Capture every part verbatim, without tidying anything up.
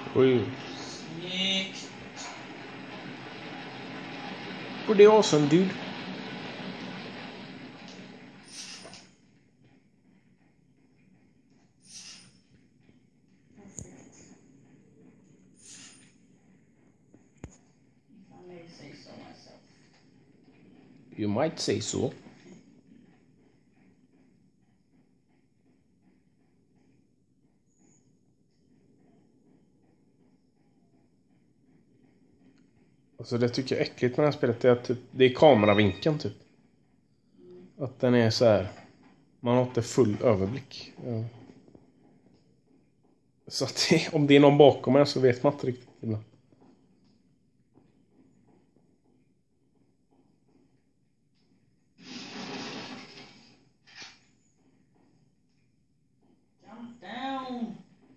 Oj. Snyggt. Pretty awesome, dude. If I may say so myself. You might say so. Alltså det tycker jag är äckligt med det här spelet. Det är, typ, det är kameravinkeln typ. Att den är så här. Man har inte full överblick. Ja. Så att det, om det är någon bakom mig så vet man inte riktigt ibland. Jump down.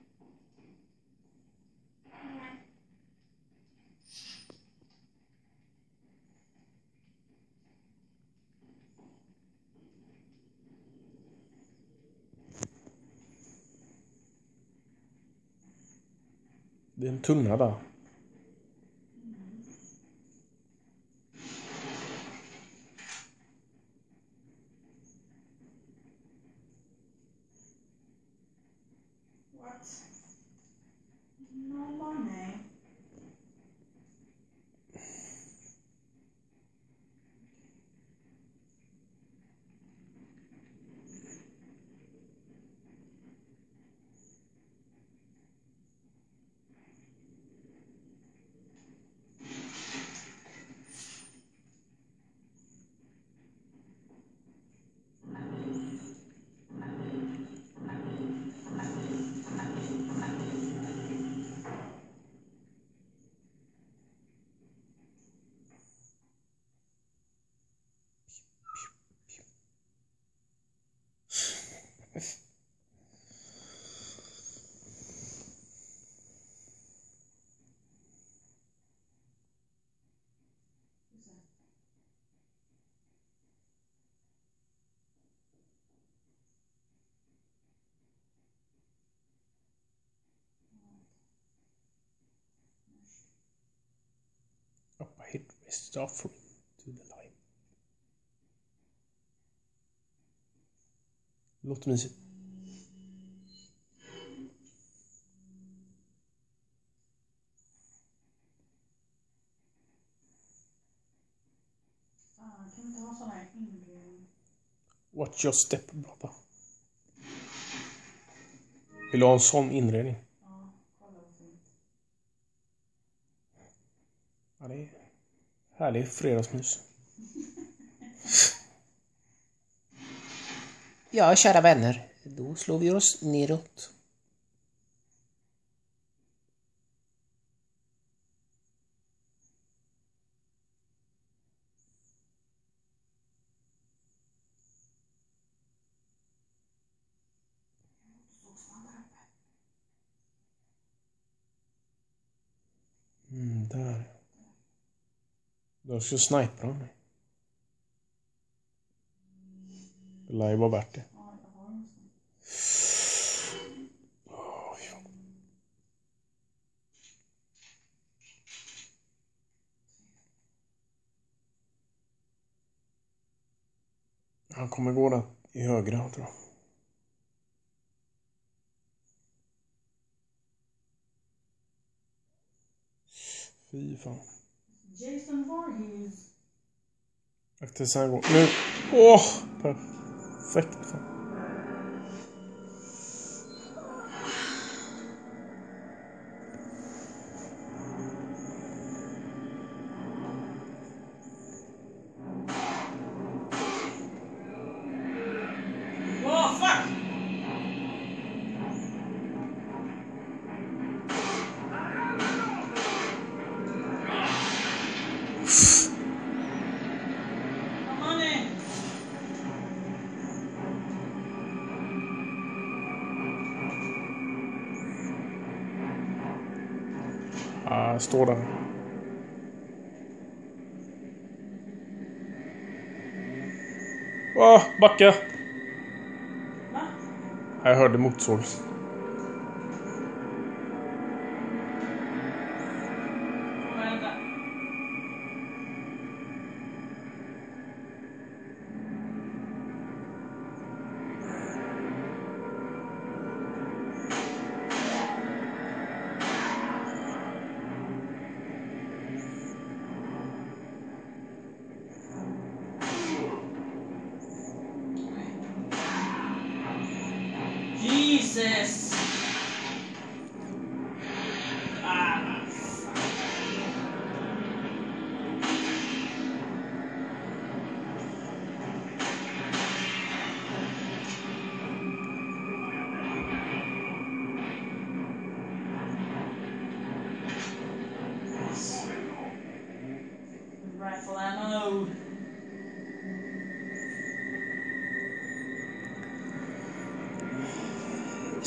Det är en tunna där. What? No money. Up ahead, rest offering to the line. Låter mysigt. Fan, kan vi inte ha såna här inredning? Watch your step, brother. Vill du ha en sån inredning? Ja, kolla vad fint. Ja, det är härlig fredagsmys. Ja, kära vänner. Då slår vi oss neråt. Mm, där. Då ska jag snipa dem. Det lär ju vara värt det. Ja, jag har en sån. Oh, ja. Han kommer gå där i högra, tror jag. Fy fan. Jason Voorhees. Akta så här går. Nu. Åh! Oh, perfekt. Fan. Oh, fuck! Come on in. Ah, står där. Åh, oh, backa! Va? Jag hörde motorsåg.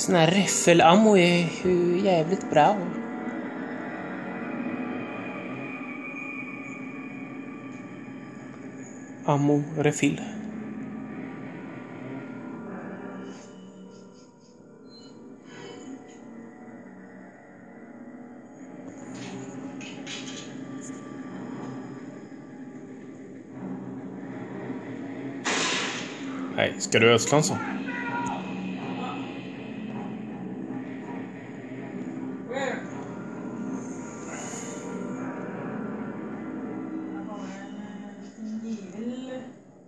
Sån här räffelammo är ju jävligt bra. Ammo refill. Nej, ska du ödsla en sån? Where? Jag har en liten givel.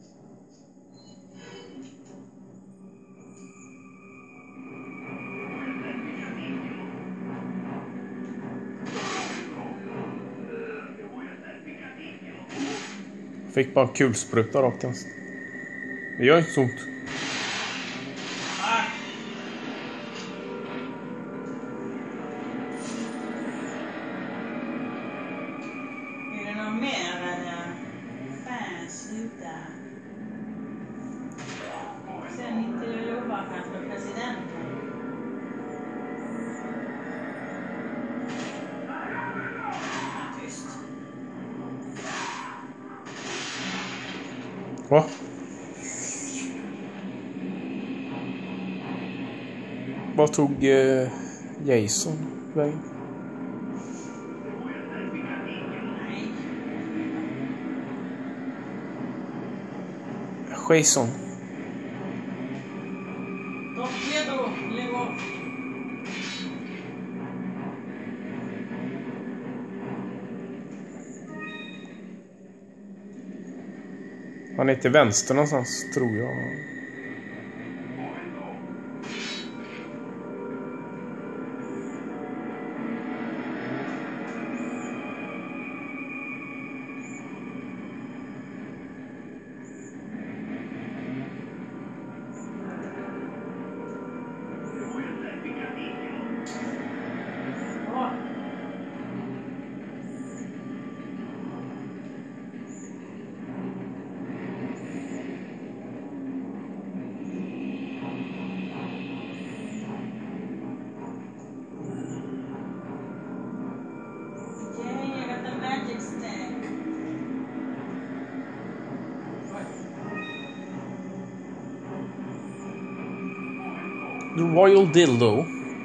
Fick bara kulspruta rakt i ansiktet. Det gör inte så ont. Är det någon mer eller? Fan, sluta. Sen inte jag jobbar kanske för presidenten. Ja, tyst. Va? Vad tog eh, Jason vägen? Nej. Jason. Stopp, Pedro. Lägg av. Han är till vänster någonstans, tror jag. Ja. Yay, I got the magic stick. The Royal Dildo.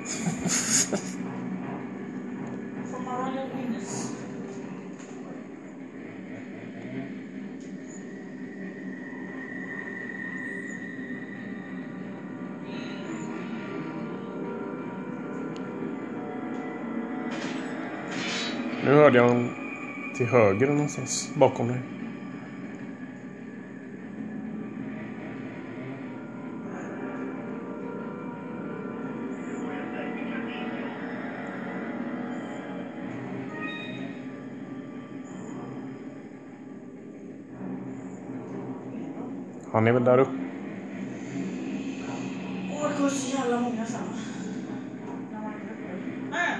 From a royal penis. Nu hörde jag en till höger någonstans bakom dig. Han är väl där uppe. Åh, det går så jävla många samma. När man är uppe. Ah!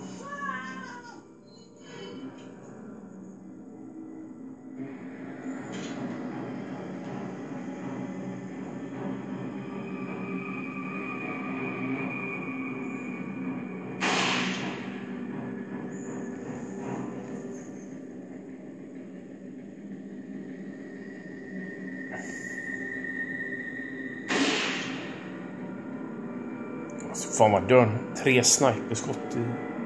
Alltså, fan vad dörren. Tre sniperskott i...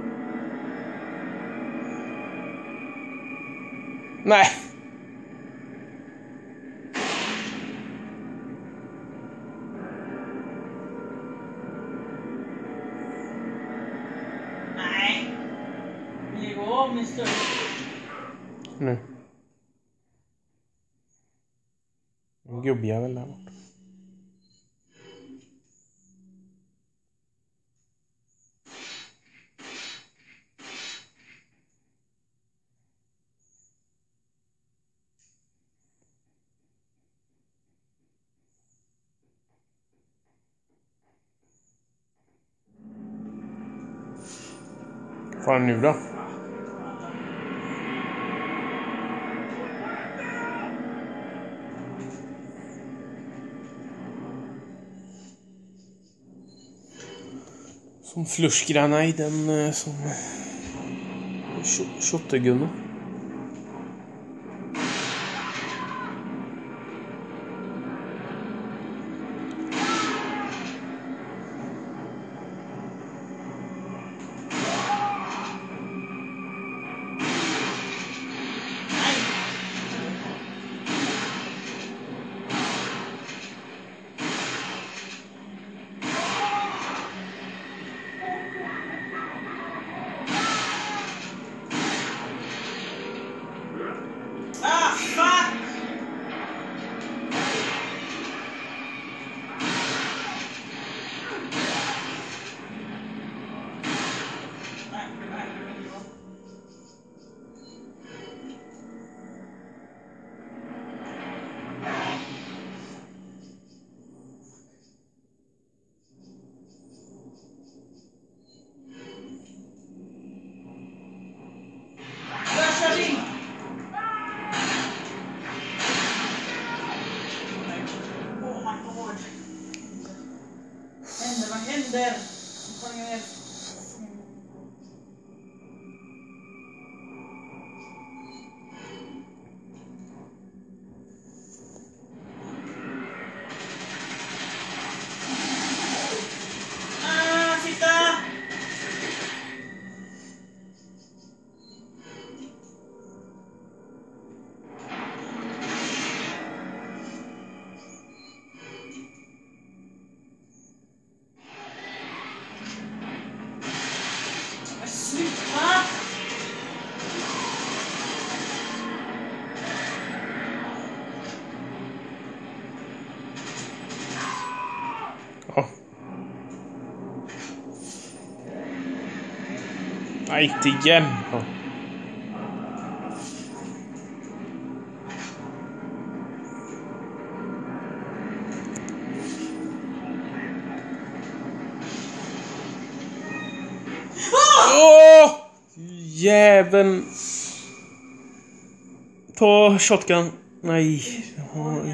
Nej! Nej. Lägg av min stund. Nu. En gubbjävel där borta. Fan nu då? Som flushgranna i den som shottegunna. Händer, vad händer? Vad händer? Ah, sitta! Sluta! Ja. Nej, inte igen. Ja. Åh! Jäveln. Ta shotgun. Nej. Ja.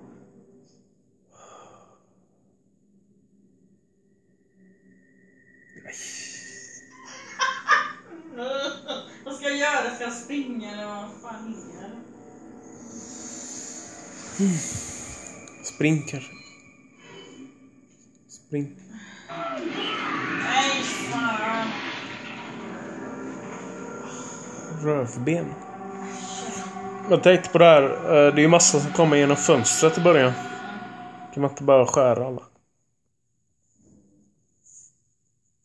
Vad ska jag göra? Ska jag springa eller vad fan är det? Mm. Spring kanske. Spring. Nej, fan. Rövben. Jag tänkte på det här. Det är ju massa som kommer genom fönstret i början. Kan man inte bara skära alla?